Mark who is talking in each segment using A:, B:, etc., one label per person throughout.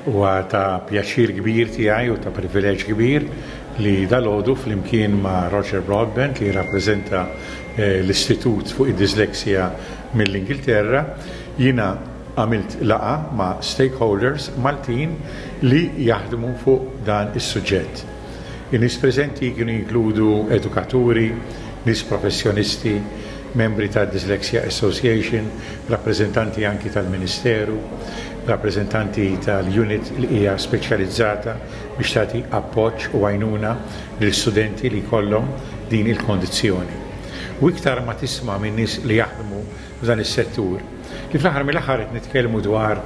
A: u ta' pjaċir kbir tiegħi u ta' privileġġ kbir li dalodu flimkien ma' Roger Broadbent li rappreżenta l-Istitut fuq id-Disleksja mill-Ingilterra jiena għamilt laqa ma' stakeholders Maltin li jaħdmu fuq dan is-suġġett. In-nies preżenti kienu jinkludu edukaturi, nies professjonisti, membri ta' Dyslexia Association, rappresentanti anki tal-Ministeru, rappresentanti tal-unit li hija speċjalizzata biex tagħti appoġġ u għajnuna lill studenti li jkollhom din il-kondizzjoni. U iktar ma tisma' minn nies li jaħdmu f'dan is-settur li fl-aħħar mill-aħħar qed nitkellmu dwar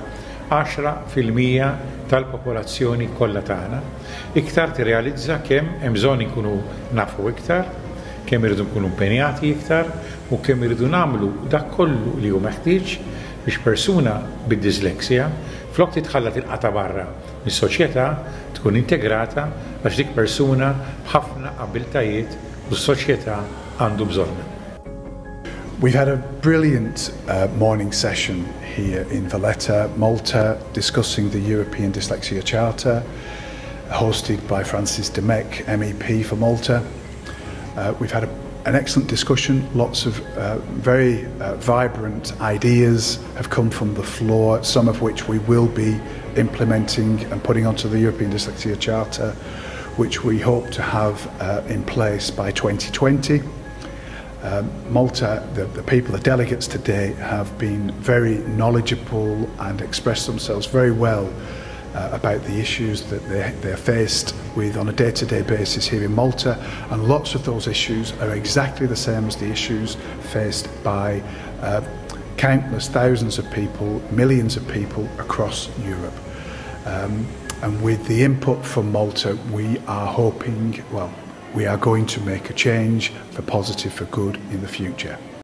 A: 10% tal-popolazzjoni kollha tagħna, iktar tirrealizza kemm hemm bżonn inkunu nafu iktar, kemm irridu nkunu impenjati iktar u kemm irridu nagħmlu dak kollu li hu meħtieġ biex persuna bid-disleksja flok titħalla tilqa' barra mis-soċjetà tkun integrata għax dik persuna b'ħafna abiltajiet u s-soċjetà għandu bżonna.
B: We've had a brilliant morning session here in Valletta, Malta, discussing the European Dyslexia Charter, hosted by Francis Demek, MEP for Malta. We've had an excellent discussion. Lots of very vibrant ideas have come from the floor, some of which we will be implementing and putting onto the European Dyslexia Charter, which we hope to have in place by 2020. Malta, the people, the delegates today have been very knowledgeable and expressed themselves very well about the issues that they're faced with on a day-to-day basis here in Malta, and lots of those issues are exactly the same as the issues faced by countless thousands of people, millions of people across Europe. And with the input from Malta, we are hoping, well, we are going to make a change for positive, for good in the future.